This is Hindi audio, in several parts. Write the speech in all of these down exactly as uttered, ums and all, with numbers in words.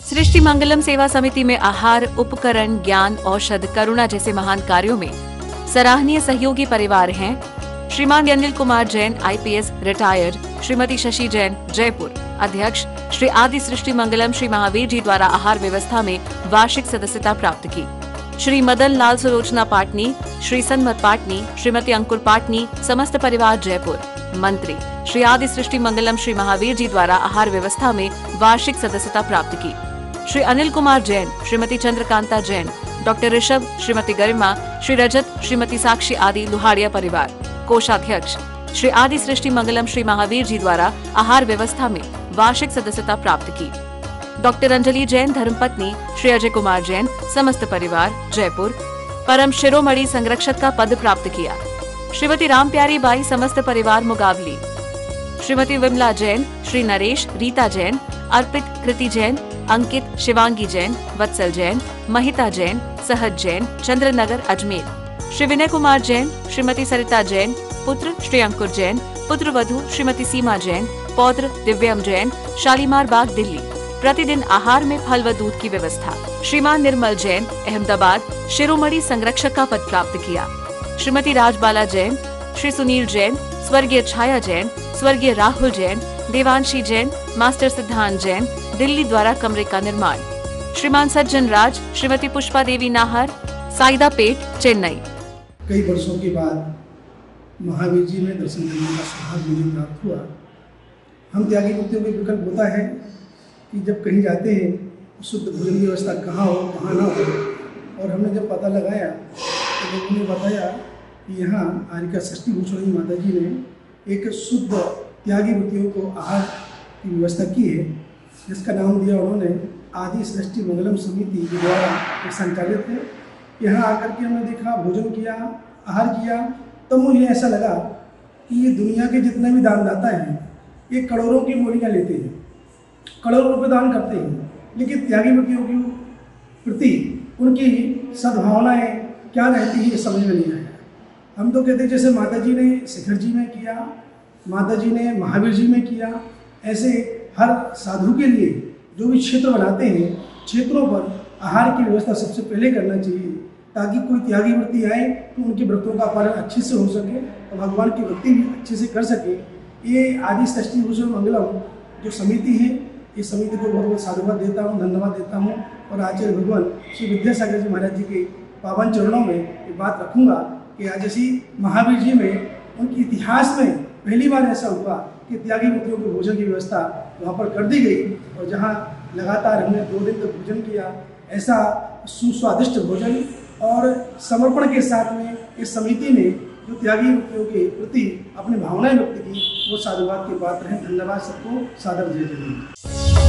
सृष्टि मंगलम सेवा समिति में आहार, उपकरण, ज्ञान, औषध, करुणा जैसे महान कार्यों में सराहनीय सहयोगी परिवार हैं Shriman Anil Kumar Jain, I P S retired, Shrimati Shashi Jain, Jaipur. अध्यक्ष श्री आदि सृष्टि मंगलम श्री महावीर जी द्वारा आहार व्यवस्था में वार्षिक सदस्यता प्राप्त की। श्री मदन लाल सुलोचना पाटनी, श्री सन्मत पाटनी, श्रीमती अंकुर पाटनी, समस्त परिवार जयपुर। मंत्री श्री आदि सृष्टि मंगलम श्री महावीर जी द्वारा आहार व्यवस्था में वार्षिक सदस्यता प्राप्त की। श्री अनिल कुमार जैन, श्रीमती चंद्रकांता जैन, डॉक्टर ऋषभ, श्रीमती गरिमा, श्री रजत, श्रीमती साक्षी आदि लुहाड़िया परिवार। कोषाध्यक्ष श्री आदि सृष्टि मंगलम श्री महावीर जी द्वारा आहार व्यवस्था में वार्षिक सदस्यता प्राप्त की। डॉक्टर अंजलि जैन, धर्मपत्नी, श्री अजय कुमार जैन, समस्त परिवार जयपुर। परम शिरोमणि संरक्षक का पद प्राप्त किया। श्रीमती राम प्यारी बाई, समस्त परिवार मुगावली। श्रीमती विमला जैन, श्री नरेश, रीता जैन, अर्पित, कृति जैन, अंकित, शिवांगी जैन, वत्सल जैन, महिता जैन, सहज जैन, चंद्रनगर अजमेर। श्री विनय कुमार जैन, श्रीमती सरिता जैन, पुत्र श्री अंकुर जैन, पुत्र वधू श्रीमती सीमा जैन, पौत्र दिव्यम जैन, शालीमार बाग दिल्ली। प्रतिदिन आहार में फल व दूध की व्यवस्था। श्रीमान निर्मल जैन, अहमदाबाद, शिरोमणि संरक्षक का पद प्राप्त किया। श्रीमती राजबाला जैन, श्री सुनील जैन, स्वर्गीय छाया जैन, स्वर्गीय राहुल जैन, देवांशी जैन, मास्टर सिद्धांत जैन, दिल्ली द्वारा कमरे का निर्माण। श्रीमान सज्जन राज, श्रीमती पुष्पा देवी नाहर, साइदा पेट, चेन्नई। कई वर्षों के बाद महावीर जी में दर्शन करने का सौभाग्य मुझे प्राप्त हुआ। हम त्यागी मुक्तियों का विकल्प होता है कि जब कहीं जाते हैं तो शुद्ध भोजन की व्यवस्था कहाँ हो कहाँ ना हो, और हमने जब पता लगाया तो लोगों ने बताया कि यहाँ आरिका सृष्टि भूषणी माता जी ने एक शुद्ध त्यागी मुक्तियों को आहार की व्यवस्था की है, जिसका नाम दिया उन्होंने आदि सृष्टि मंगलम समिति के द्वारा संचालित है। यहाँ आकर के हमने देखा, भोजन किया, आहार किया, तो मुझे ऐसा लगा कि ये दुनिया के जितने भी दानदाता हैं ये करोड़ों की मूल्यें लेते हैं, करोड़ों रुपये दान करते हैं, लेकिन त्यागी मुक्तियों के प्रति उनकी सद्भावनाएँ क्या रहती है ये समझ में नहीं आया। हम तो कहते जैसे माता जी ने शिखर जी में किया, माता जी ने महावीर जी में किया, ऐसे हर साधु के लिए जो भी क्षेत्र बनाते हैं, क्षेत्रों पर आहार की व्यवस्था सबसे पहले करना चाहिए, ताकि कोई त्यागी वृत्ति आए तो उनके व्रतों का पालन अच्छे से हो सके और भगवान की भक्ति भी अच्छे से कर सके। ये आदि सृष्टि भूषण मंगलम जो समिति है, इस समिति को बहुत बहुत साधुवाद देता हूँ, धन्यवाद देता हूँ, और आचार्य भगवान श्री विद्यासागर जी महाराज जी के पावन चरणों में ये बात रखूँगा कि आज जैसी महावीर जी में उनके इतिहास में पहली बार ऐसा हुआ कि त्यागी मुक्तियों के भोजन की व्यवस्था वहाँ पर कर दी गई, और जहाँ लगातार हमने दो दिन तक भोजन किया, ऐसा सुस्वादिष्ट भोजन और समर्पण के साथ में इस समिति ने जो त्यागी मुक्तियों के प्रति अपनी भावनाएं व्यक्त की, वो साधुवाद के पात्र हैं। धन्यवाद सबको, सादर जय जय।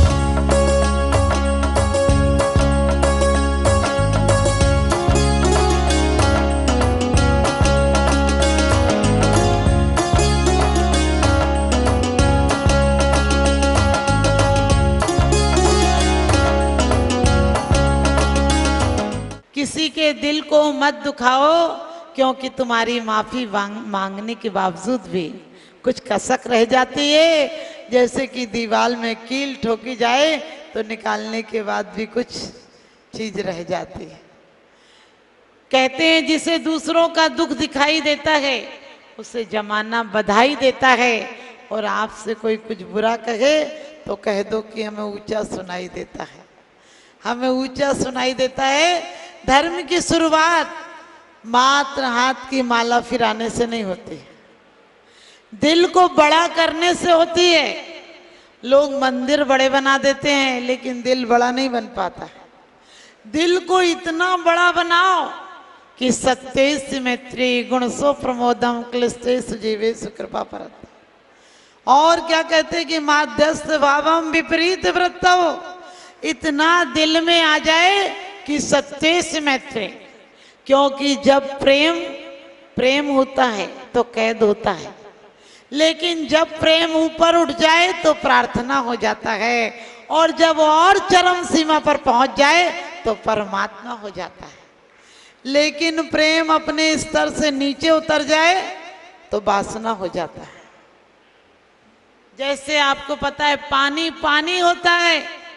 किसी के दिल को मत दुखाओ, क्योंकि तुम्हारी माफी मांगने के बावजूद भी कुछ कसक रह जाती है। जैसे कि दीवार में कील ठोकी जाए तो निकालने के बाद भी कुछ चीज रह जाती है। कहते हैं जिसे दूसरों का दुख दिखाई देता है उसे जमाना बधाई देता है, और आपसे कोई कुछ बुरा कहे तो कह दो कि हमें ऊंचा सुनाई देता है, हमें ऊंचा सुनाई देता है। धर्म की शुरुआत मात्र हाथ की माला फिराने से नहीं होती, दिल को बड़ा करने से होती है। लोग मंदिर बड़े बना देते हैं लेकिन दिल बड़ा नहीं बन पाता है। दिल को इतना बड़ा बनाओ कि सत्येस मैत्री गुणसो प्रमोदम क्लिष्टेषु जीवेषु कृपा परत। और क्या कहते हैं कि माध्यस्थ भावम विपरीत वृत्तौ, इतना दिल में आ जाए कि सत्येस मैत्री। क्योंकि जब प्रेम प्रेम होता है तो कैद होता है, लेकिन जब प्रेम ऊपर उठ जाए तो प्रार्थना हो जाता है, और जब और चरम सीमा पर पहुंच जाए तो परमात्मा हो जाता है। लेकिन प्रेम अपने स्तर से नीचे उतर जाए तो वासना हो जाता है। जैसे आपको पता है पानी पानी होता है,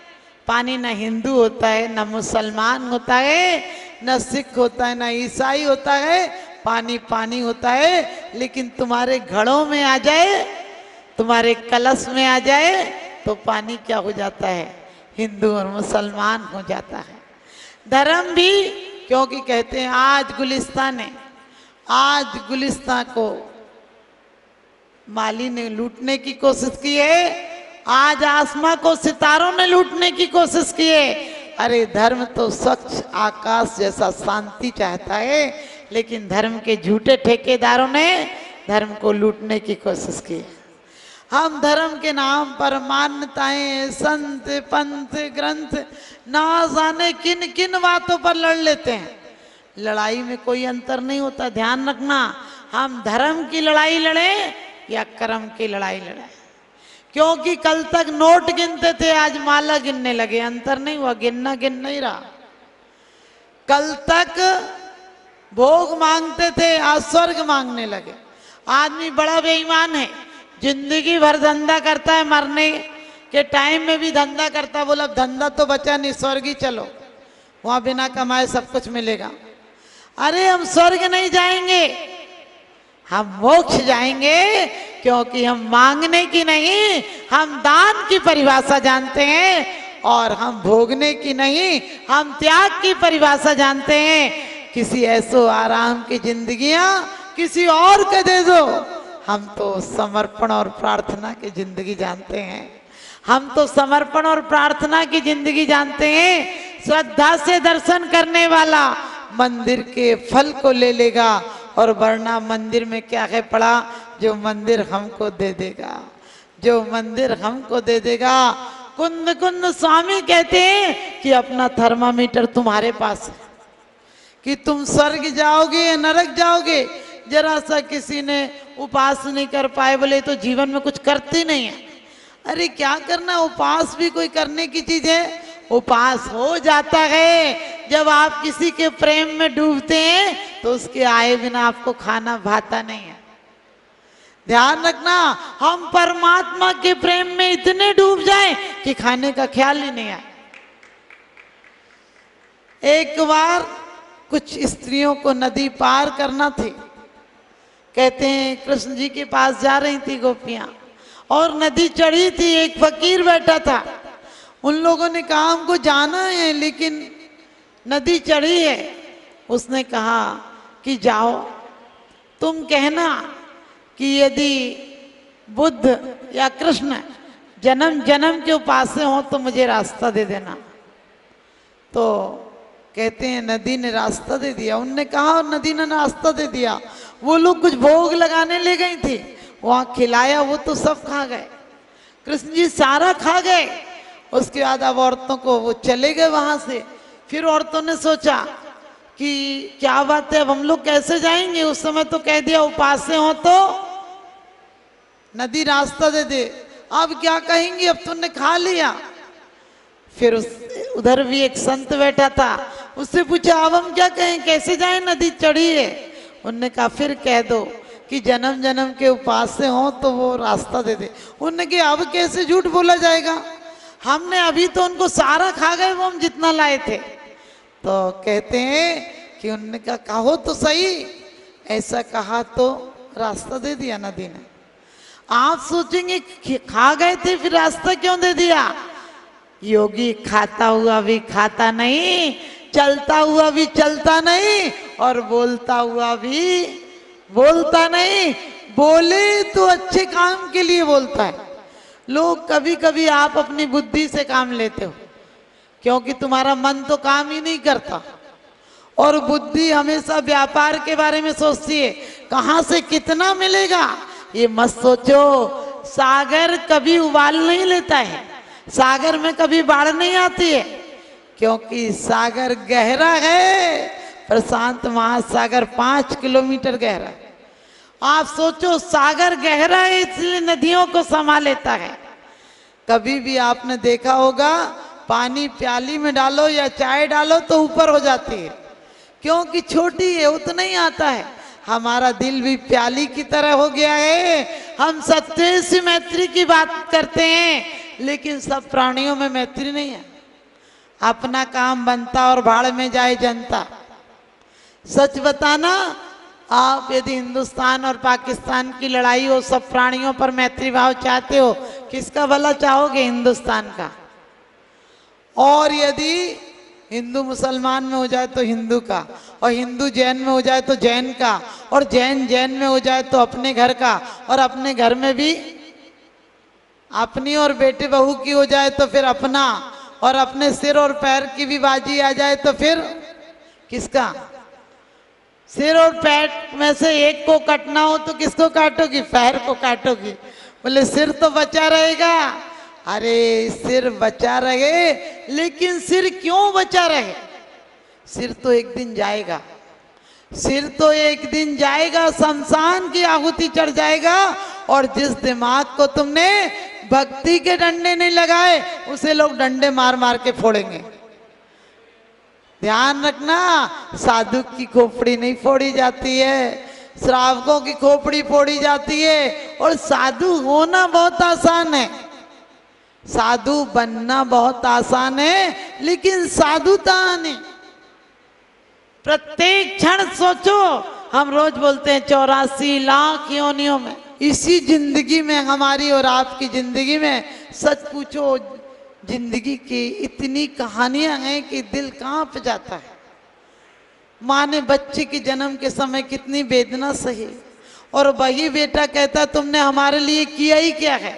पानी न हिंदू होता है, न मुसलमान होता है, न सिख होता है, न ईसाई होता है। पानी पानी होता है। लेकिन तुम्हारे घड़ों में आ जाए, तुम्हारे कलश में आ जाए तो पानी क्या हो जाता है? हिंदू और मुसलमान हो जाता है। धर्म भी, क्योंकि कहते हैं आज गुलिस्तान ने, आज गुलिस्तान को माली ने लूटने की कोशिश की है, आज आसमां को सितारों ने लूटने की कोशिश की है। अरे धर्म तो स्वच्छ आकाश जैसा शांति चाहता है, लेकिन धर्म के झूठे ठेकेदारों ने धर्म को लूटने की कोशिश की है। हम धर्म के नाम पर मान्यताएं, संत, पंथ, ग्रंथ, ना जाने किन किन बातों पर लड़ लेते हैं। लड़ाई में कोई अंतर नहीं होता। ध्यान रखना, हम धर्म की लड़ाई लड़े या कर्म की लड़ाई लड़े। क्योंकि कल तक नोट गिनते थे, आज माला गिनने लगे। अंतर नहीं हुआ, गिनना गिन नहीं रहा। कल तक भोग मांगते थे, आज स्वर्ग मांगने लगे। आदमी बड़ा बेईमान है, जिंदगी भर धंधा करता है, मरने के टाइम में भी धंधा करता है। बोला धंधा तो बचा नहीं, स्वर्ग ही चलो, वहां बिना कमाए सब कुछ मिलेगा। अरे हम स्वर्ग नहीं जाएंगे, हम मोक्ष जाएंगे। क्योंकि हम मांगने की नहीं, हम दान की परिभाषा जानते हैं। और हम भोगने की नहीं, हम त्याग की परिभाषा जानते हैं। किसी ऐसो आराम की जिंदगियां किसी और को दे दो। हम तो समर्पण और प्रार्थना की जिंदगी जानते हैं। हम तो समर्पण और प्रार्थना की जिंदगी जानते हैं। श्रद्धा से दर्शन करने वाला मंदिर के फल को ले लेगा, और वरना मंदिर में क्या है पड़ा? जो मंदिर हमको दे देगा, जो मंदिर हमको दे देगा। कुंद कुंद स्वामी कहते हैं कि अपना थर्मामीटर तुम्हारे पास है, कि तुम स्वर्ग जाओगे या नरक जाओगे। जरा सा किसी ने उपास नहीं कर पाए, बोले तो जीवन में कुछ करते नहीं है। अरे क्या करना, उपास भी कोई करने की चीज है? उपास हो जाता है जब आप किसी के प्रेम में डूबते हैं, तो उसके आए बिना आपको खाना भाता नहीं है। ध्यान रखना, हम परमात्मा के प्रेम में इतने डूब जाएं कि खाने का ख्याल ही नहीं आए। एक बार कुछ स्त्रियों को नदी पार करना थी। कहते हैं कृष्ण जी के पास जा रही थी गोपियां, और नदी चढ़ी थी। एक फकीर बैठा था। उन लोगों ने कहा हमको जाना है, लेकिन नदी चढ़ी है। उसने कहा कि जाओ, तुम कहना कि यदि बुद्ध या कृष्ण जन्म जन्म के उपास्य हो तो मुझे रास्ता दे देना। तो कहते हैं नदी ने रास्ता दे दिया। उनने कहा, और नदी ने रास्ता दे दिया। वो लोग कुछ भोग लगाने ले गई थी, वहां खिलाया, वो तो सब खा गए। कृष्ण जी सारा खा गए। उसके बाद अब औरतों को, वो चले गए वहां से। फिर औरतों ने सोचा कि क्या बात है, अब हम लोग कैसे जाएंगे? उस समय तो कह दिया उपास्य हो तो नदी रास्ता दे दे। अब क्या कहेंगे, अब तुमने खा लिया। फिर उस उधर भी एक संत बैठा था, उससे पूछा अब हम क्या कहें, कैसे जाएं, नदी चढ़ी है। उनने कहा फिर कह दो कि जन्म जन्म के उपास्य हो तो वो रास्ता दे दे। उनने कहा अब कैसे झूठ बोला जाएगा, हमने अभी तो उनको सारा खा गए, वो हम जितना लाए थे। तो कहते हैं कि उन्होंने कहा कहो तो सही। ऐसा कहा तो रास्ता दे दिया नदी ने। आप सोचेंगे कि खा गए थे, फिर रास्ता क्यों दे दिया? योगी खाता हुआ भी खाता नहीं, चलता हुआ भी चलता नहीं, और बोलता हुआ भी बोलता नहीं। बोले तो अच्छे काम के लिए बोलता है। लोग कभी कभी आप अपनी बुद्धि से काम लेते हो, क्योंकि तुम्हारा मन तो काम ही नहीं करता, और बुद्धि हमेशा व्यापार के बारे में सोचती है, कहां से कितना मिलेगा। ये मत सोचो, सागर कभी उबाल नहीं लेता है, सागर में कभी बाढ़ नहीं आती है, क्योंकि सागर गहरा है। प्रशांत महासागर पांच किलोमीटर गहरा है। आप सोचो, सागर गहरा है इसलिए नदियों को समा लेता है। कभी भी आपने देखा होगा, पानी प्याली में डालो या चाय डालो तो ऊपर हो जाती है, क्योंकि छोटी है, उतना ही आता है। हमारा दिल भी प्याली की तरह हो गया है। हम सत्य से मैत्री की बात करते हैं, लेकिन सब प्राणियों में मैत्री नहीं है। अपना काम बनता और भाड़ में जाए जनता। सच बताना, आप यदि हिंदुस्तान और पाकिस्तान की लड़ाई हो, सब प्राणियों पर मैत्री भाव चाहते हो, किसका भला चाहोगे? हिंदुस्तान का। और यदि हिंदू मुसलमान में हो जाए तो हिंदू का, और हिंदू जैन में हो जाए तो जैन का, और जैन जैन में हो जाए तो अपने घर का, और अपने घर में भी अपनी और बेटे बहू की हो जाए तो फिर अपना, और अपने सिर और पैर की भी बाजी आ जाए तो फिर किसका? सिर और पैर में से एक को कटना हो तो किसको काटोगी? पैर को काटोगी। बोले सिर तो बचा रहेगा। अरे सिर बचा रहे, लेकिन सिर क्यों बचा रहे? सिर तो एक दिन जाएगा, सिर तो एक दिन जाएगा, शमशान की आहुति चढ़ जाएगा। और जिस दिमाग को तुमने भक्ति के डंडे नहीं लगाए, उसे लोग डंडे मार मार के फोड़ेंगे। ध्यान रखना, साधु की खोपड़ी नहीं फोड़ी जाती है, श्रावकों की खोपड़ी फोड़ी जाती है। और साधु होना बहुत आसान है, साधु बनना बहुत आसान है, लेकिन साधुता नहीं। प्रत्येक क्षण सोचो, हम रोज बोलते हैं चौरासी लाख योनियों में, इसी जिंदगी में, हमारी और आपकी जिंदगी में, सच पूछो जिंदगी की इतनी कहानियां हैं कि दिल कांप जाता है। माँ ने बच्चे के जन्म के समय कितनी वेदना सही, और वही बेटा कहता तुमने हमारे लिए किया ही क्या है।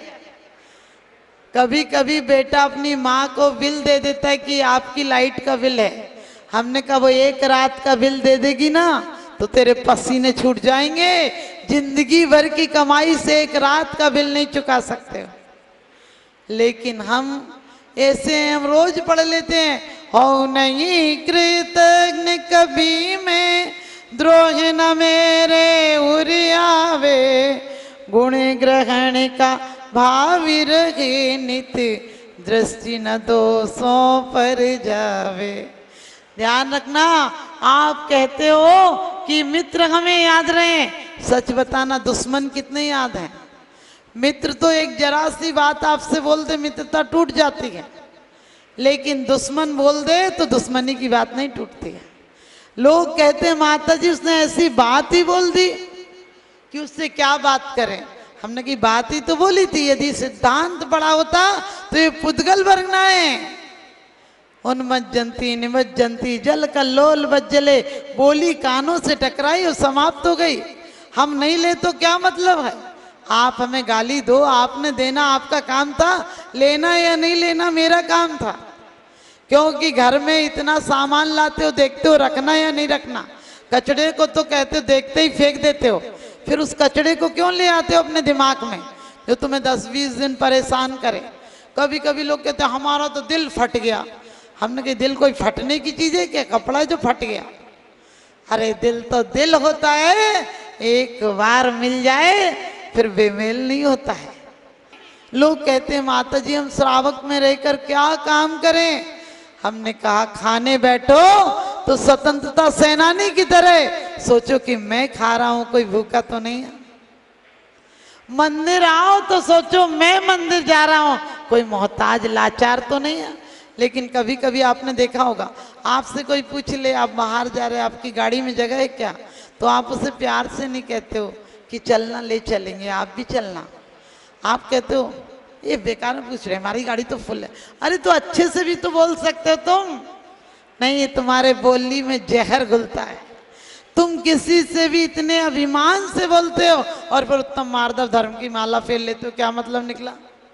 कभी कभी बेटा अपनी माँ को बिल दे देता है कि आपकी लाइट का बिल है। हमने कहा वो एक रात का बिल दे देगी ना तो तेरे पसीने छूट जाएंगे, जिंदगी भर की कमाई से एक रात का बिल नहीं चुका सकते हो। लेकिन हम ऐसे हम रोज पढ़ लेते हैं, हो नहीं कृतज्ञ कभी मैं, द्रोह न मेरे उरियावे, गुण ग्रहण का भावी रहे नित, दृष्टि न दोषों पर जावे। ध्यान रखना, आप कहते हो कि मित्र हमें याद रहे, सच बताना दुश्मन कितने याद हैं? मित्र तो एक जरा सी बात आपसे बोल दे मित्रता टूट जाती है, लेकिन दुश्मन बोल दे तो दुश्मनी की बात नहीं टूटती है। लोग कहते हैं माता जी उसने ऐसी बात ही बोल दी कि उससे क्या बात करें। हमने की बात ही तो बोली थी, यदि सिद्धांत बड़ा होता तो ये पुद्गल वर्गना है। उन्मज्जंती निमज्जंती जल कल्लोल बज्जले, बोली कानों से टकराई और समाप्त हो गई। हम नहीं ले तो क्या मतलब है? आप हमें गाली दो, आपने देना आपका काम था, लेना या नहीं लेना मेरा काम था। क्योंकि घर में इतना सामान लाते हो, देखते हो रखना या नहीं रखना। कचड़े को तो कहते हो देखते ही फेंक देते हो, फिर उस कचड़े को क्यों ले आते हो अपने दिमाग में जो तुम्हें दस बीस दिन परेशान करे। कभी कभी लोग कहते हैं हमारा तो दिल फट गया। हमने कहा दिल कोई फटने की चीज है क्या? कपड़ा जो फट गया। अरे दिल तो दिल होता है, एक बार मिल जाए फिर बेमेल नहीं होता है। लोग कहते हैं माता जी हम श्रावक में रहकर क्या काम करें? हमने कहा खाने बैठो तो स्वतंत्रता सेनानी की तरह सोचो कि मैं खा रहा हूं, कोई भूखा तो नहीं है। मंदिर आओ तो सोचो मैं मंदिर जा रहा हूं, कोई मोहताज लाचार तो नहीं है। लेकिन कभी कभी आपने देखा होगा, आपसे कोई पूछ ले आप बाहर जा रहे, आपकी गाड़ी में जगह है क्या, तो आप उसे प्यार से नहीं कहते हो कि चलना, ले चलेंगे, आप भी चलना। आप कहते हो ये बेकार में पूछ रहे, हमारी गाड़ी तो फुल है। अरे तो अच्छे से भी तो बोल सकते हो तुम। नहीं, ये तुम्हारे बोलनी में जहर घुलता है। तुम किसी से भी इतने अभिमान से बोलते हो और फिर उत्तम मार्दव धर्म की माला फेर लेते हो। क्या मतलब निकला?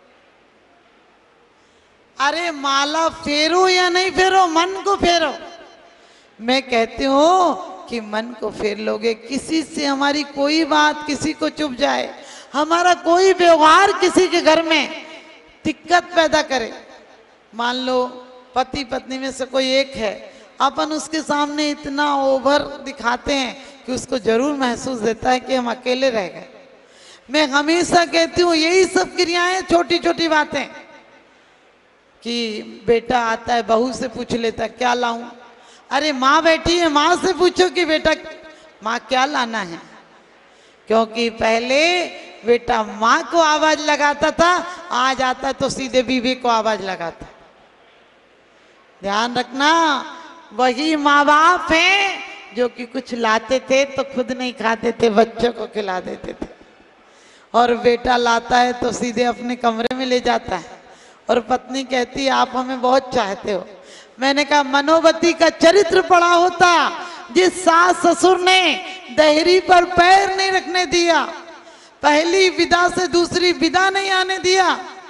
अरे माला फेरो या नहीं फेरो, मन को फेरो। मैं कहती हूं कि मन को फेर लोगे, किसी से हमारी कोई बात किसी को चुभ जाए, हमारा कोई व्यवहार किसी के घर में दिक्कत पैदा करे। मान लो पति पत्नी में से कोई एक है, अपन उसके सामने इतना ओवर दिखाते हैं कि उसको जरूर महसूस देता है कि हम अकेले रह गए। मैं हमेशा कहती हूँ यही सब क्रियाएं, छोटी छोटी बातें, कि बेटा आता है बहू से पूछ लेता क्या लाऊं। अरे माँ बैठी है, माँ से पूछो कि बेटा माँ क्या लाना है। क्योंकि पहले बेटा माँ को आवाज लगाता था, आज आता है तो सीधे बीवी को आवाज लगाता। ध्यान रखना, वही माँ बाप हैं जो कि कुछ लाते थे तो खुद नहीं खाते थे, बच्चों को खिला देते थे। और बेटा लाता है तो सीधे अपने कमरे में ले जाता है और पत्नी कहती है आप हमें बहुत चाहते हो। मैंने कहा मनोवती का चरित्र पड़ा होता, जिस सास ससुर ने दहरी पर पैर नहीं रखने दिया, पहली विदा से दूसरी विदा नहीं आने दिया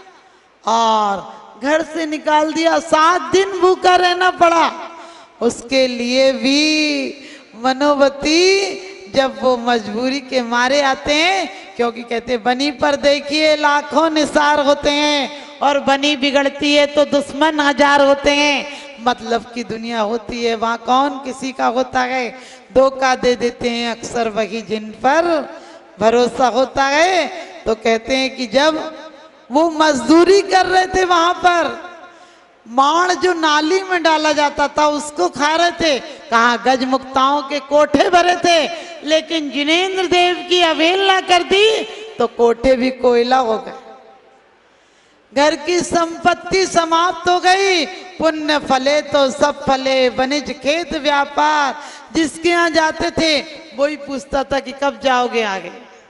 और घर से निकाल दिया, सात दिन भूखा रहना पड़ा, उसके लिए भी मनोवती जब वो मजबूरी के मारे आते हैं, क्योंकि कहते बनी पर देखिए लाखों निसार होते हैं और बनी बिगड़ती है तो दुश्मन हजार होते हैं, मतलब की दुनिया होती है वहां कौन किसी का होता है, धोखा दे देते हैं अक्सर वही जिन पर भरोसा होता है। तो कहते हैं कि जब वो मजदूरी कर रहे थे वहां पर, माण जो नाली में डाला जाता था उसको खा रहे थे, कहा गजमुक्ताओं के कोठे भरे थे, लेकिन जिनेंद्र देव की अवहेलना कर दी तो कोठे भी कोयला हो गए, घर की संपत्ति समाप्त हो गई, पुण्य फले तो सब फले, वनिज खेत व्यापार, जिसके यहाँ जाते थे वही पूछता था कि कब जाओगे आगे,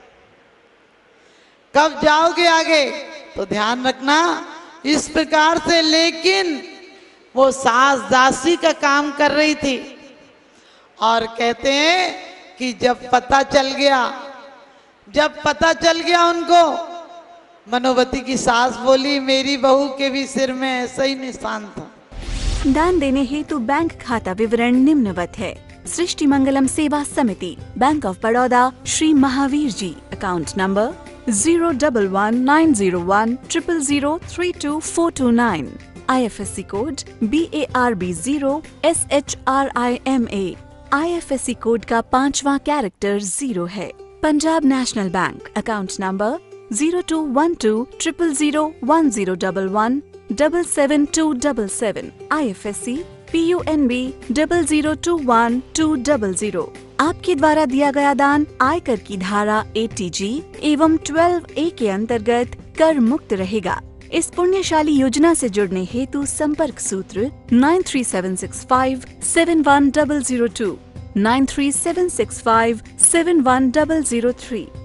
कब जाओगे आगे। तो ध्यान रखना इस प्रकार से, लेकिन वो सास दासी का काम कर रही थी और कहते हैं कि जब पता चल गया, जब पता चल गया उनको, मनोवती की सास बोली मेरी बहू के भी सिर में ऐसा ही निशान था। दान देने हेतु बैंक खाता विवरण निम्नवत है। सृष्टि Mangalam Seva Samiti, bank of Baroda, Shri Mahavir ji, account number zero double one nine zero one triple zero three two four two nine, I F S C code B A R B zero S H R I M A, I F S C code का पांचवा कैरेक्टर जीरो है। Punjab national bank, account number zero two one two triple zero one zero double one double seven two double seven, I F S C P U N B double zero two one two double zero. आपके द्वारा दिया गया दान आयकर की धारा अस्सी जी एवं बारह ए के अंतर्गत कर मुक्त रहेगा। इस पुण्यशाली योजना से जुड़ने हेतु संपर्क सूत्र nine three seven six five seven one double zero two, nine three seven six five seven one double zero three.